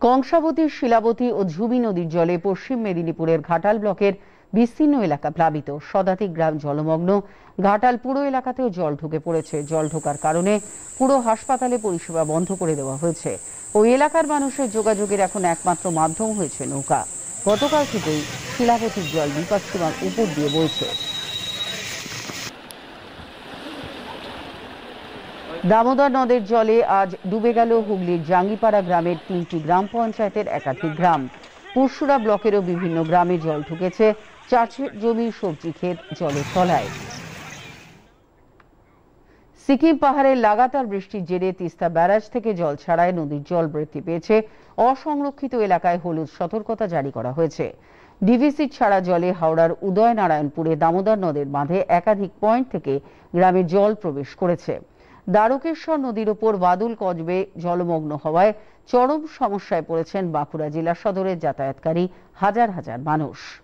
কংসাবতী, শিলাবতী ও ঝুবি নদীর জলে পশ্চিম মেদিনীপুরের ঘাটাল ব্লকের বিস্তীর্ণ এলাকা প্লাবিত। শতাধিক গ্রাম জলমগ্ন। ঘাটাল পুরো এলাকাতেও জল ঢুকে পড়েছে। জল ঢোকার কারণে পুরো হাসপাতালে পরিষেবা বন্ধ করে দেওয়া হয়েছে। ওই এলাকার মানুষের যোগাযোগের এখন একমাত্র মাধ্যম হয়েছে নৌকা। গতকাল থেকেই শিলাবতীর জল বিপদসীমার উপর দিয়ে বইছে। দামোদর নদের জলে আজ ডুবে গেল হুগলির জাঙ্গিপাড়া গ্রামের 3টি গ্রাম পঞ্চায়েতের একাধিক গ্রাম। পুরসুরা ব্লকেরও বিভিন্ন গ্রামে জল ঢুকেছে। চাষের জমি, সবজি ক্ষেত জলের তলায়। সিকিম পাহাড়ের লাগাতার বৃষ্টির জেরে তিস্তা ব্যারাজ থেকে জল ছাড়ায় নদীর জল বৃদ্ধি পেয়েছে। অসংরক্ষিত এলাকায় হলুদ সতর্কতা জারি করা হয়েছে। ডিভিসি ছাড়া জলে হাওড়ার উদয়নারায়ণপুরে দামোদর নদের বাঁধে একাধিক পয়েন্ট থেকে গ্রামে জল প্রবেশ করেছে। দ্বারকেশ্বর নদীর ওপর বাদুল কজবে জলমগ্ন হওয়ায় চরম সমস্যায় পড়েছেন বাঁকুড়া জেলা সদরের যাতায়াতকারী হাজার হাজার মানুষ।